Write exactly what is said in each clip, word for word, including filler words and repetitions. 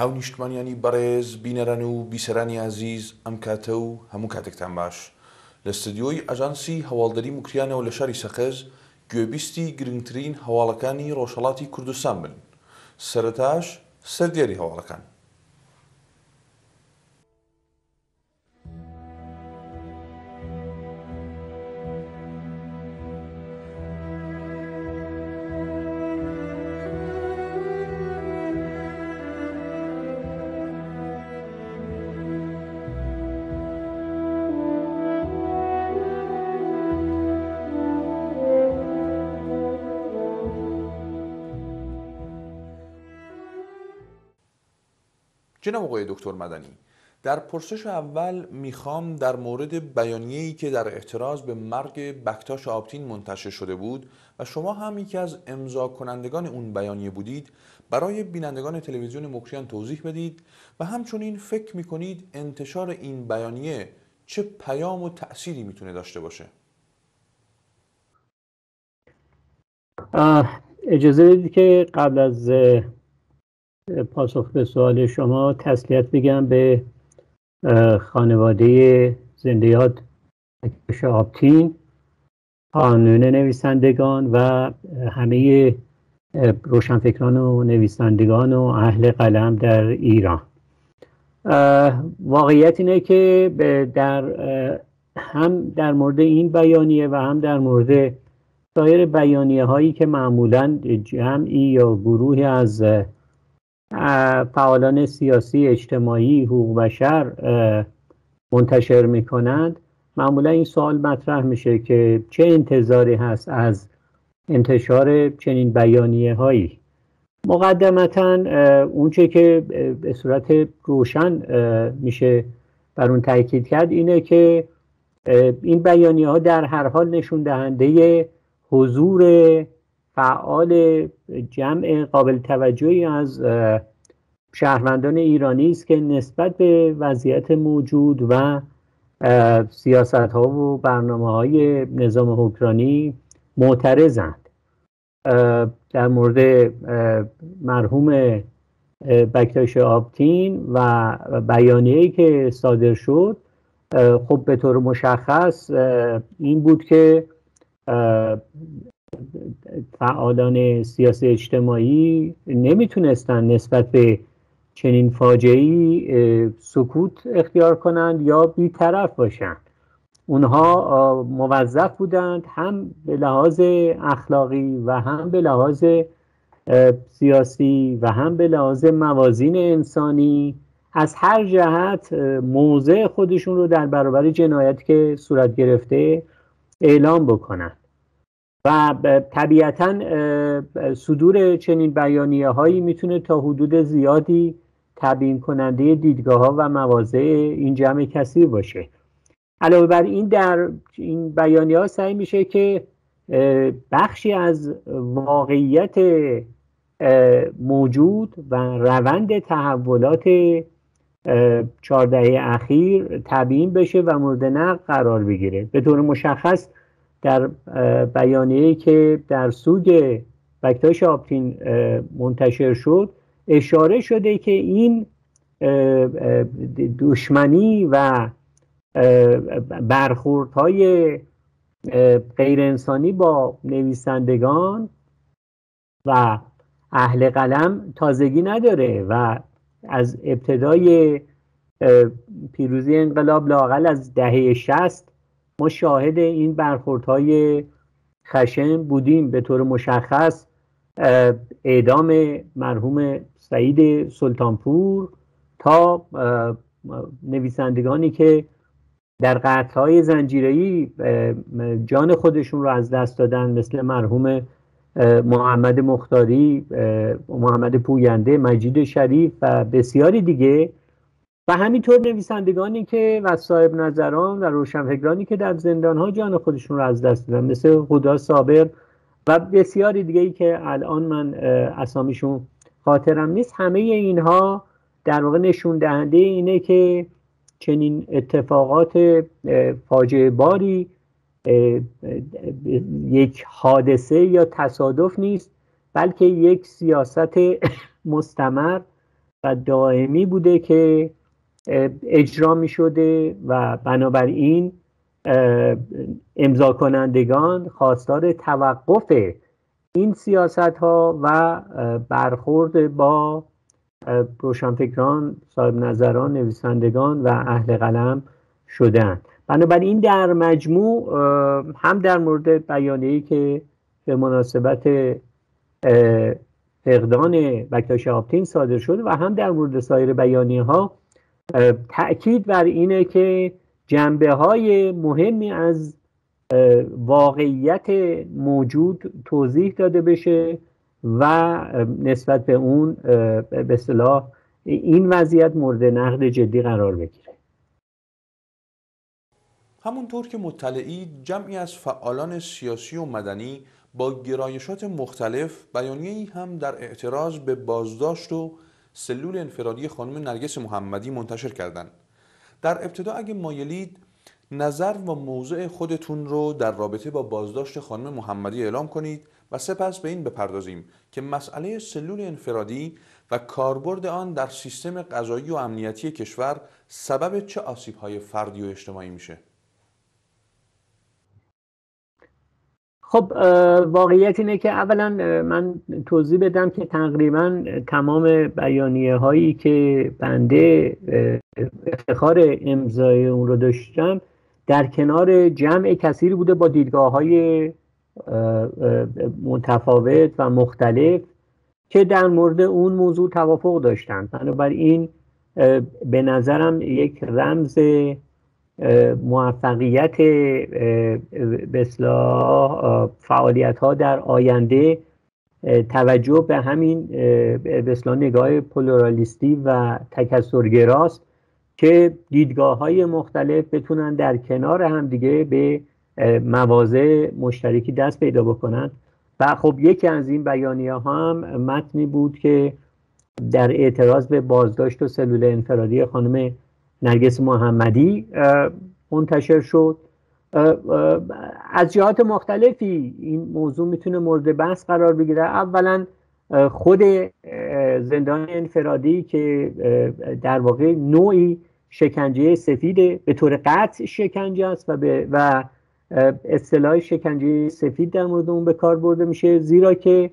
هاونیشتمانیانی بەڕێز بینەران و بیسەرانی عزیز ئەم کاتە و هەموو کاتێکتان باش. لە ستودیۆی ئەژانسی هەواڵدەری موکریانەوە لە شاری سەقەز گوێبیستی گرنگترین هەواڵەکانی ڕۆژهەڵاتی کوردستان بن. سەرەتاش سەردێری هەواڵەکان. جناب آقای دکتر مدنی، در پرسش اول میخوام در مورد بیانیه‌ای که در اعتراض به مرگ بکتاش آبتین منتشر شده بود و شما هم یکی از امضا کنندگان اون بیانیه بودید برای بینندگان تلویزیون مکریان توضیح بدید و همچنین فکر میکنید انتشار این بیانیه چه پیام و تأثیری میتونه داشته باشه؟ اجازه بدید که قبل از پاسخ به سوال شما تسلیت بگم به خانواده زنده یاد بکتاش آبتین، قانون نویسندگان و همه روشنفکران و نویسندگان و اهل قلم در ایران. واقعیت اینه که در هم در مورد این بیانیه و هم در مورد سایر بیانیه هایی که معمولاً جمعی یا گروهی از فعالان سیاسی، اجتماعی، حقوق بشر منتشر میکنند، معمولا این سوال مطرح میشه که چه انتظاری هست از انتشار چنین بیانیه هایی. مقدمتاً اونچه که به صورت روشن میشه بر اون تاکید کرد اینه که این بیانیه ها در هر حال نشون دهنده حضور فعال جمع قابل توجهی از شهروندان ایرانی است که نسبت به وضعیت موجود و سیاست ها و برنامه های نظام حکمرانی معترضند. در مورد مرحوم بکتاش آبتین و بیانیه‌ای که صادر شد، خب به طور مشخص این بود که فعالان سیاسی اجتماعی نمیتونستن نسبت به چنین فاجعه‌ای سکوت اختیار کنند یا بی‌طرف باشند. اونها موظف بودند هم به لحاظ اخلاقی و هم به لحاظ سیاسی و هم به لحاظ موازین انسانی از هر جهت موضع خودشون رو در برابر جنایتی که صورت گرفته اعلام بکنند. و طبیعتاً صدور چنین بیانیه هایی میتونه تا حدود زیادی تبیین کننده دیدگاه ها و مواضع این جمع کثیر باشه. علاوه بر این در این بیانیه ها سعی میشه که بخشی از واقعیت موجود و روند تحولات چهار دهه اخیر تبیین بشه و مورد نقد قرار بگیره. به طور مشخص در بیانیه‌ای که در سوگ بکتاش آبتین منتشر شد اشاره شده که این دشمنی و برخوردهای غیر انسانی با نویسندگان و اهل قلم تازگی نداره و از ابتدای پیروزی انقلاب لااقل از دهه شصت ما شاهد این برخوردهای خشن بودیم. به طور مشخص اعدام مرحوم سعید سلطانپور تا نویسندگانی که در قتل‌های زنجیره‌ای جان خودشون رو از دست دادن، مثل مرحوم محمد مختاری، محمد پوینده، مجید شریف و بسیاری دیگه، و همینطور نویسندگانی که و صاحب نظران و روشنفکرانی که در زندان‌ها جان خودشون رو از دست دادن، مثل هدی صابر و بسیاری دیگه‌ای که الان من اسامیشون خاطرم نیست. همه اینها در واقع نشون دهنده اینه که چنین اتفاقات فاجعه باری یک حادثه یا تصادف نیست، بلکه یک سیاست مستمر و دائمی بوده که اجرا می شده و بنابراین امضا کنندگان خواستار توقف این سیاست ها و برخورد با روشنفکران، صاحب نظران، نویسندگان و اهل قلم شدن. بنابراین در مجموع هم در مورد بیانیه‌ای که به مناسبت فقدان بکتاش آپتین صادر شده و هم در مورد سایر بیانیه ها تأکید بر اینه که جنبه های مهمی از واقعیت موجود توضیح داده بشه و نسبت به اون به اصطلاح این وضعیت مورد نقد جدی قرار بگیره. همونطور که مطلعی جمعی از فعالان سیاسی و مدنی با گرایشات مختلف بیانیه‌ای هم در اعتراض به بازداشت و سلول انفرادی خانم نرگس محمدی منتشر کردند. در ابتدا اگه مایلید نظر و موضع خودتون رو در رابطه با بازداشت خانم محمدی اعلام کنید و سپس به این بپردازیم که مسئله سلول انفرادی و کاربرد آن در سیستم قضایی و امنیتی کشور سبب چه آسیب‌های فردی و اجتماعی میشه. خب واقعیت اینه که اولا من توضیح بدم که تقریبا تمام بیانیه هایی که بنده افتخار امضای اون رو داشتم در کنار جمع کثیری بوده با دیدگاه های متفاوت و مختلف که در مورد اون موضوع توافق داشتن. بنابراین به نظرم یک رمز موفقیت به اصطلاح فعالیت ها در آینده توجه به همین به اصطلاح نگاه پلورالیستی و تکثرگراست که دیدگاه های مختلف بتونن در کنار هم دیگه به مواضع مشترکی دست پیدا بکنن. و خب یکی از این بیانیه ها هم متنی بود که در اعتراض به بازداشت و سلول انفرادی خانم نرگس محمدی منتشر شد. از جهات مختلفی این موضوع میتونه مورد بحث قرار بگیره. اولا خود زندان انفرادی که در واقع نوعی شکنجه سفیده، به طور قطع شکنجه است و به و اصطلاح شکنجه سفید در مورد اون به کار برده میشه، زیرا که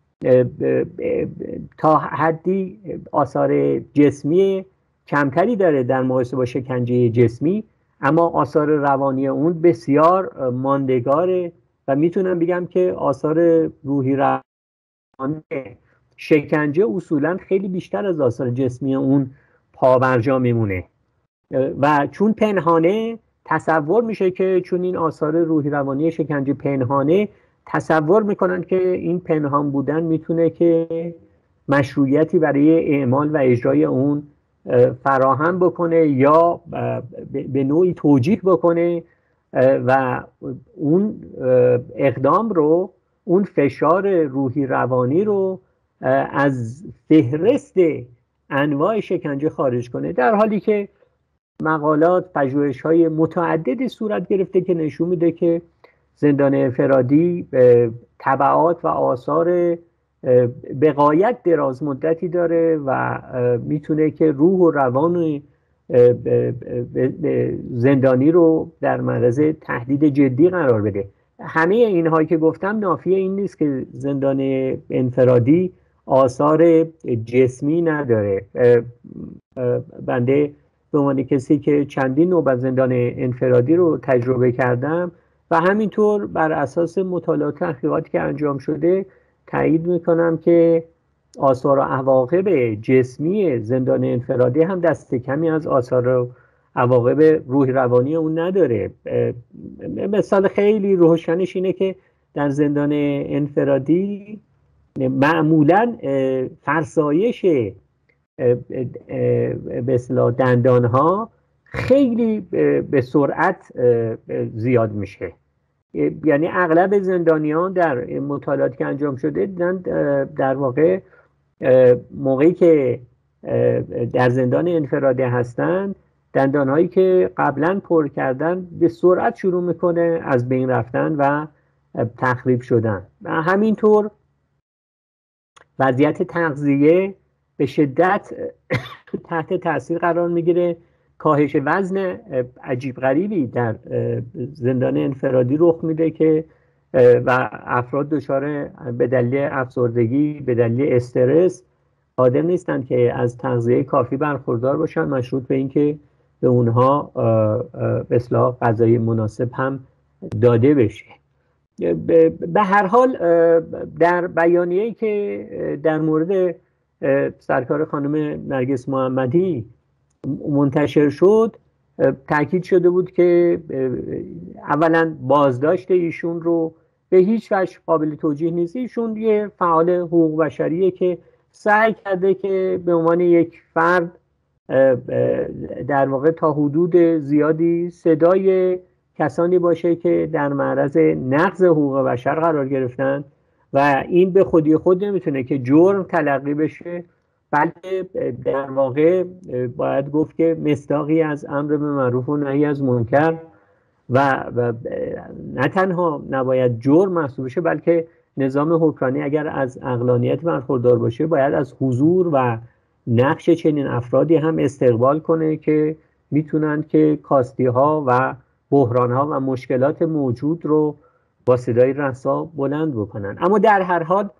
تا حدی آثار جسمی کمتری داره در مقایسه با شکنجه جسمی، اما آثار روانی اون بسیار ماندگاره و میتونم بگم که آثار روحی روانی شکنجه اصولا خیلی بیشتر از آثار جسمی اون پابرجا میمونه و چون پنهانه تصور میشه که چون این آثار روحی روانی شکنجه پنهانه، تصور میکنن که این پنهان بودن میتونه که مشروعیتی برای اعمال و اجرای اون فراهم بکنه یا به نوعی توجیه بکنه و اون اقدام رو، اون فشار روحی روانی رو از فهرست انواع شکنجه خارج کنه، در حالی که مقالات، پژوهش‌های متعددی صورت گرفته که نشون میده که زندان انفرادی تبعات و آثار به غایت دراز مدتی داره و میتونه که روح و روان زندانی رو در معرض تهدید جدی قرار بده. همه اینها که گفتم نافی این نیست که زندان انفرادی آثار جسمی نداره. بنده به عنوان کسی که چندین نوبت زندان انفرادی رو تجربه کردم و همینطور بر اساس مطالعات و تحقیقاتی که انجام شده تایید میکنم که آثار و عواقب جسمی زندان انفرادی هم دست کمی از آثار و عواقب روحی روانی اون نداره. مثال خیلی روشنش اینه که در زندان انفرادی معمولا فرسایش به اصطلاح دندان ها خیلی به سرعت زیاد میشه. یعنی اغلب زندانیان در مطالعاتی که انجام شده دیدن در واقع موقعی که در زندان انفرادی هستن دندانهایی که قبلا پر کردن به سرعت شروع میکنه از بین رفتن و تخریب شدن. و همینطور وضعیت تغذیه به شدت تحت تاثیر قرار میگیره. کاهش وزن عجیب غریبی در زندان انفرادی رخ میده که و افراد دچار به دلیل افسردگی، به دلیل استرس قادر نیستند که از تغذیه کافی برخوردار باشن، مشروط به اینکه به اونها به اصطلاح غذای مناسب هم داده بشه. به هر حال در بیانیه‌ای که در مورد سرکار خانم نرگس محمدی منتشر شد تاکید شده بود که اولا بازداشت ایشون رو به هیچ وجه قابل توجیه نیست. ایشون یه فعال حقوق بشریه که سعی کرده که به عنوان یک فرد در واقع تا حدود زیادی صدای کسانی باشه که در معرض نقض حقوق بشر قرار گرفتن و این به خودی خود نمیتونه که جرم تلقی بشه، بلکه در واقع باید گفت که مصداقی از امر به معروف و نهی از منکر و, و نه تنها نباید جرم محسوب بشه، بلکه نظام حکمرانی اگر از عقلانیت برخوردار باشه باید از حضور و نقش چنین افرادی هم استقبال کنه که میتونن که کاستی ها و بحران ها و مشکلات موجود رو با صدای رسا بلند بکنن. اما در هر حال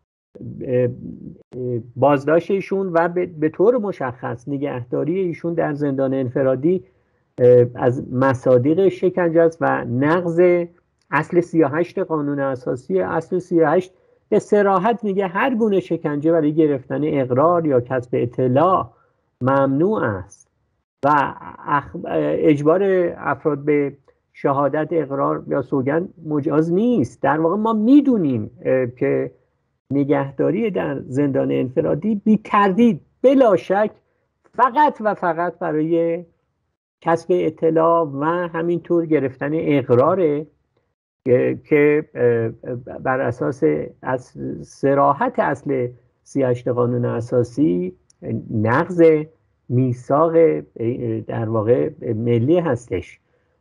بازداشت ایشون و به طور مشخص نگهداری ایشون در زندان انفرادی از مصادیق شکنجه است و نقض اصل سی و هشت قانون اساسی. اصل سی و هشت به صراحت میگه هر گونه شکنجه برای گرفتن اقرار یا کسب اطلاع ممنوع است و اجبار افراد به شهادت، اقرار یا سوگند مجاز نیست. در واقع ما میدونیم که نگهداری در زندان انفرادی بی تردید بلا شک فقط و فقط برای کسب اطلاع و همینطور گرفتن اقراره که بر اساس از صراحت اصل سی و هشت قانون اساسی نقض میثاق در واقع ملی هستش.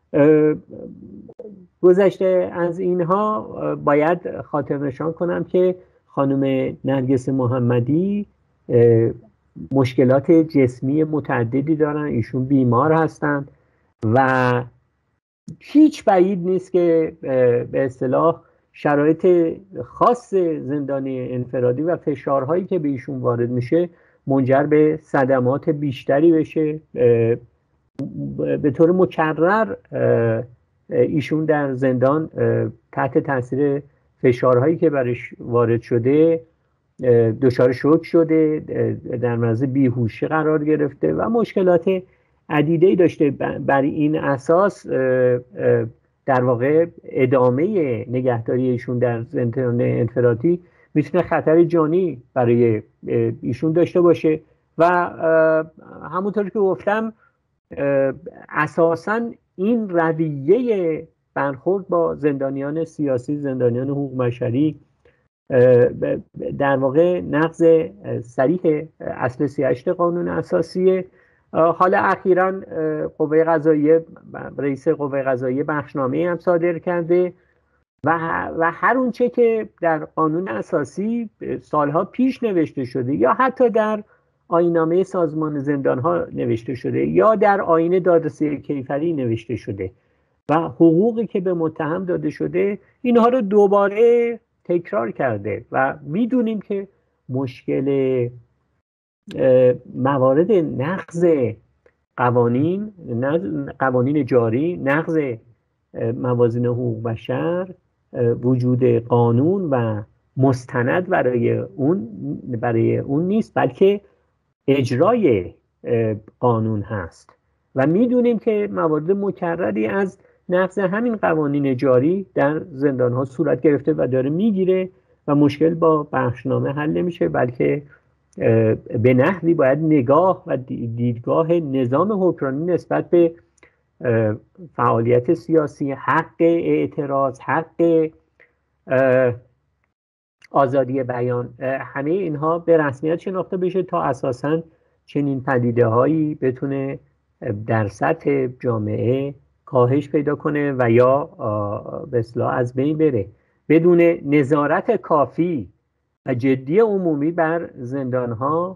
گذشته از اینها باید خاطر نشان کنم که خانم نرگس محمدی مشکلات جسمی متعددی دارن، ایشون بیمار هستند و هیچ بعید نیست که به اصطلاح شرایط خاص زندان انفرادی و فشارهایی که به ایشون وارد میشه منجر به صدمات بیشتری بشه. به طور مکرر ایشون در زندان تحت تاثیر فشارهایی که برش وارد شده دچار شوک شده، در معرض بیهوشی قرار گرفته و مشکلات عدیده‌ای داشته. بر این اساس در واقع ادامه نگهداری ایشون در زندان انفرادی میتونه خطر جانی برای ایشون داشته باشه و همونطور که گفتم اساساً این رویه برخورد با زندانیان سیاسی، زندانیان حقوق بشری در واقع نقض صریح اصل سی و هشت قانون اساسیه. حالا اخیراً قوه قضاییه، رئیس قوه قضاییه بخشنامه هم صادر کرده و و هر اونچه که در قانون اساسی سالها پیش نوشته شده یا حتی در آیین‌نامه سازمان زندان‌ها نوشته شده یا در آیین دادرسی کیفری نوشته شده و حقوقی که به متهم داده شده اینها رو دوباره تکرار کرده و میدونیم که مشکل موارد نقض قوانین قوانین جاری، نقض موازین حقوق بشر، وجود قانون و مستند برای اون برای اون نیست، بلکه اجرای قانون هست و میدونیم که موارد مکرری از نقض همین قوانین جاری در زندان ها صورت گرفته و داره میگیره و مشکل با بخشنامه حل نمیشه، بلکه به نحوی باید نگاه و دیدگاه نظام حکمرانی نسبت به فعالیت سیاسی، حق اعتراض، حق آزادی بیان، همه اینها به رسمیت شناخته بشه تا اساساً چنین پدیده هایی بتونه در سطح جامعه کاهش پیدا کنه و یا به اصطلاح از بین بره. بدون نظارت کافی و جدی عمومی بر زندان ها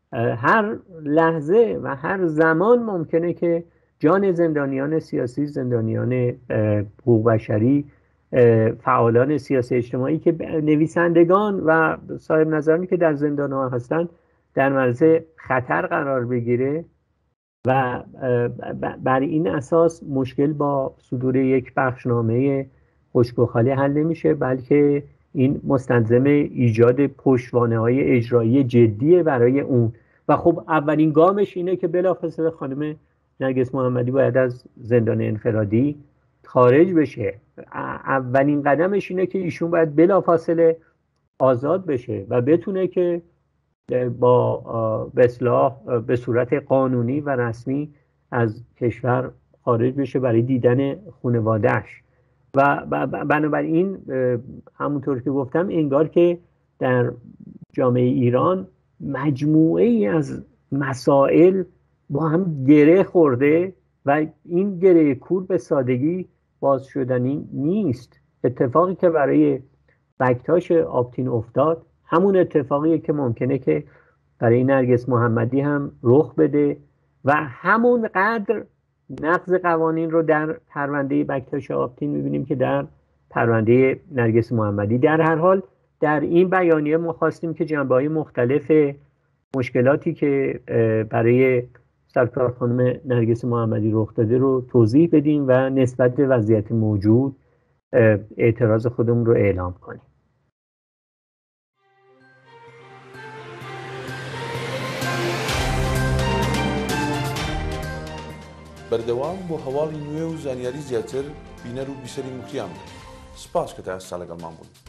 هر لحظه و هر زمان ممکنه که جان زندانیان سیاسی، زندانیان حقوق بشری، فعالان سیاسی اجتماعی که نویسندگان و صاحب نظرانی که در زندان‌ها هستند در معرض خطر قرار بگیره و بر این اساس مشکل با صدور یک بخشنامه خشک و خالی حل نمیشه، بلکه این مستلزم ایجاد پشتوانه‌های اجرایی جدیه برای اون. و خب اولین گامش اینه که بلافاصله خانم نرگس محمدی باید از زندان انفرادی خارج بشه. اولین قدمش اینه که ایشون باید بلافاصله آزاد بشه و بتونه که با به اصطلاح به صورت قانونی و رسمی از کشور خارج بشه برای دیدن خانواده‌اش. و بنابراین همونطور که گفتم انگار که در جامعه ایران مجموعه ای از مسائل با هم گره خورده و این گره کور به سادگی باز شدنی نیست. اتفاقی که برای بکتاش آبتین افتاد همون اتفاقیه که ممکنه که برای نرگس محمدی هم رخ بده و همون قدر نقض قوانین رو در پرونده بکتاش آبتین می‌بینیم که در پرونده نرگس محمدی. در هر حال در این بیانیه ما خواستیم که جنبه‌های مختلف مشکلاتی که برای سرکار خانم نرگس محمدی رخ داده رو توضیح بدیم و نسبت به وضعیت موجود اعتراض خودمون رو اعلام کنیم. بەردەوام بۆ هەواڵی نوێ و زانیاری زیاتر بینەر و بیسەری موکتیان بێت. سپاس کە تا ئێستا لەگەڵمان بوون.